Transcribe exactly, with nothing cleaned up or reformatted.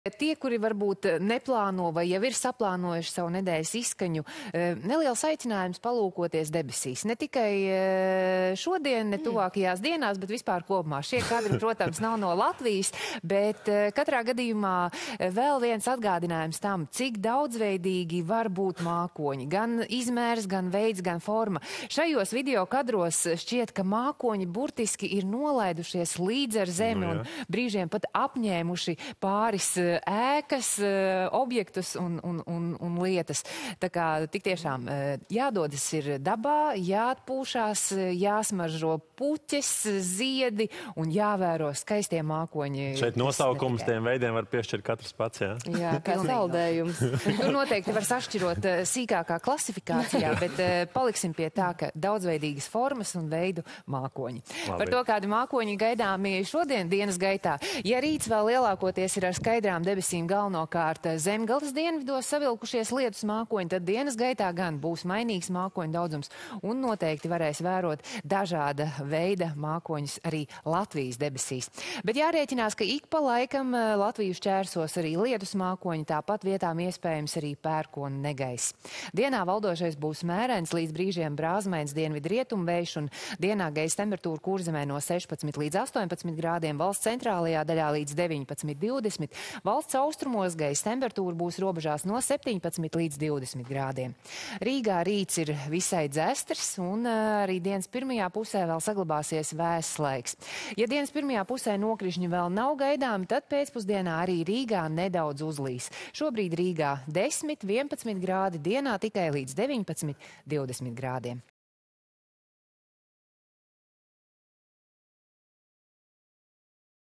Tie, kuri varbūt neplāno vai jau ir saplānojuši savu nedēļas izskaņu, neliels aicinājums palūkoties debesīs. Ne tikai šodien, ne tuvākajās dienās, bet vispār kopumā. Šie kadri, protams, nav no Latvijas, bet katrā gadījumā vēl viens atgādinājums tam, cik daudzveidīgi var būt mākoņi. Gan izmērs, gan veids, gan forma. Šajos video kadros šķiet, ka mākoņi burtiski ir nolaidušies līdz ar zemi no, un brīžiem pat apņēmuši pāris ēkas, objektus un, un, un, un lietas. Tā kā tik tiešām jādodas ir dabā, jāatpūšās, jāsmaržo puķes, ziedi un jāvēro skaistie mākoņi. Šeit nosaukums tiem veidiem var piešķirt katrs pats, jā? Jā, kā saldējums. Tur noteikti var sašķirot sīkākā klasifikācijā, bet paliksim pie tā, ka daudzveidīgas formas un veidu mākoņi. Labi. Par to, kādi mākoņi gaidāmi šodien dienas gaitā. Ja rīts vēl lielākoties ir ar skaidrām debesīm galvenokārt zemgales dienvidos savilkušies lietus mākoņi, tad dienas gaitā gan būs mainīgs mākoņu daudzums un noteikti varēs vērot dažāda veida mākoņus arī Latvijas debesīs. Bet jārēķinās, ka ik pa laikam Latviju šķērsos arī lietus mākoņi, tāpat vietām iespējams arī pērkona negaiss. Dienā valdošais būs mērens līdz brīžiem brāzmains dienvidu rietumu vējš un dienā gaisa temperatūra Kurzemē no sešpadsmit līdz astoņpadsmit grādiem, valsts centrālajā daļā līdz deviņpadsmit divdesmit. Valsts austrumos gaisa temperatūra būs robežās no septiņpadsmit līdz divdesmit grādiem. Rīgā rīts ir visai dzestrs un arī dienas pirmajā pusē vēl saglabāsies vēss laiks. Ja dienas pirmajā pusē nokrišņi vēl nav gaidāmi, tad pēcpusdienā arī Rīgā nedaudz uzlīs. Šobrīd Rīgā desmit, vienpadsmit grādi, dienā tikai līdz deviņpadsmit, divdesmit grādiem.